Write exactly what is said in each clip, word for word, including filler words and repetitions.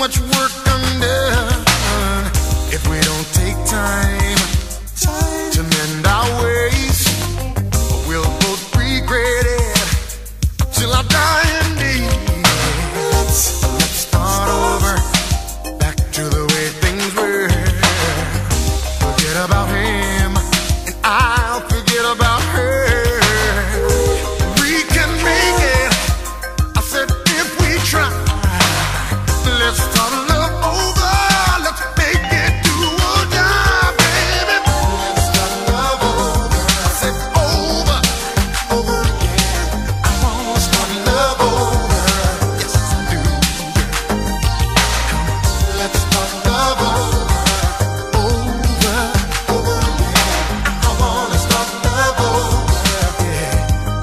much work undone if we don't take time to mend our ways. We'll both regret it till I die indeed. Let's, let's start over, back to the way things were. Forget about him and I'll forget about her. We can make it, I said, if we try. Let's start love over, let's make it do or die, baby. Let's start love over, I said over, over again. I wanna start love over, yes I do. Come on, let's start love over, over, over again. I wanna start love over, yeah.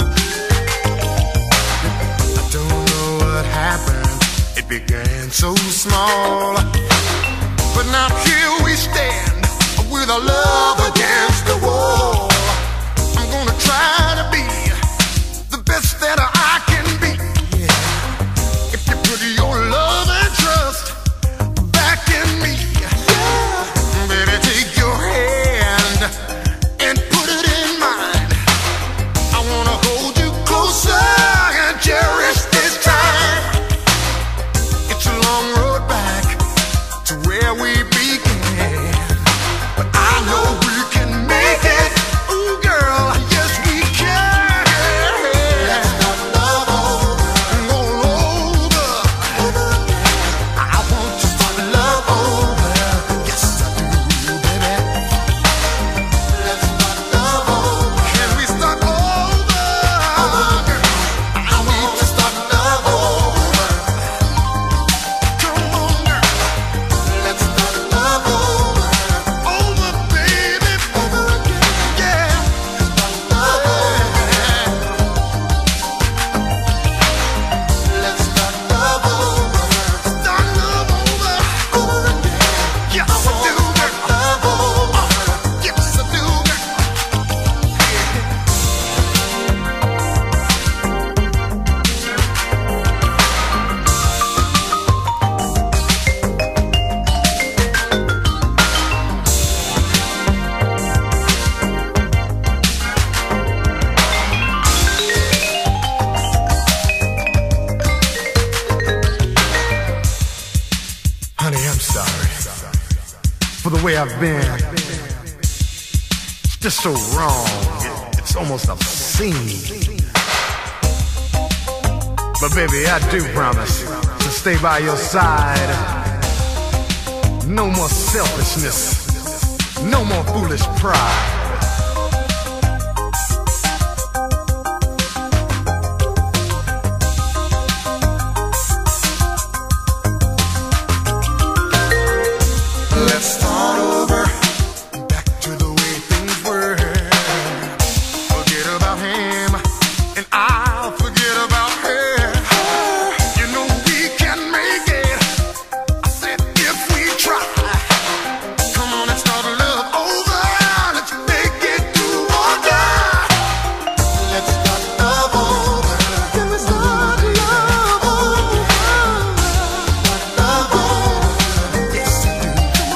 I don't know what happened, it began so small, but now here we stand with our love against the wall. I'm gonna try to be the best that I can be. Yeah. If you put your love and trust back in me, yeah. Baby, take your hand and put it in mine. I wanna hold you closer and cherish this time. It's a long road back to where we began, but I know we can make it. Ooh, girl, yes we can. Let's start love over, all over, over again. I want to start love over, yes I do, baby. Let's start love over. Can we start over, girl? I want to start love over. Come on, girl. Let's start love over, over, baby, over again, yeah. Start love over. Let's start love over, start love over, over again. Yes I do, girl. Love over, yes I do, girl. Honey, I'm sorry for the way I've been. It's just so wrong. It- It's almost obscene. But baby, I do promise to stay by your side. No more selfishness. No more foolish pride. Let's start over, back to the way things were. Forget about him, and I'll forget about her. You know we can make it, I said if we try. Come on and start love over, let's make it do or die. Let's start love over, can we start love over? Start love over, yes I do.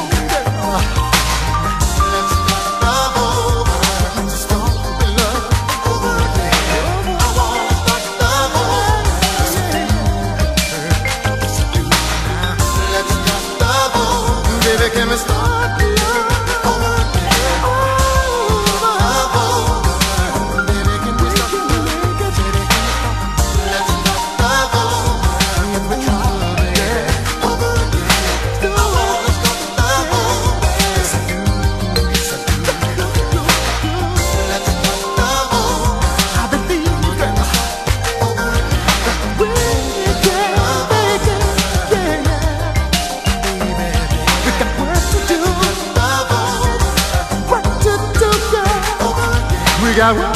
Let's start love over, let's start love over again. I wanna start love over, yes I do, yes I do. Let's start love over, baby, can we start love over again? Love over, baby, can we start love? Let's start love over, if we try, yeah, over again. I wanna start love over, yes I do, yes I do. Let's start love over, I believe, girl, over again. We can make it, yeah, baby. We got work to do, love over, work to do, girl, over again. We got work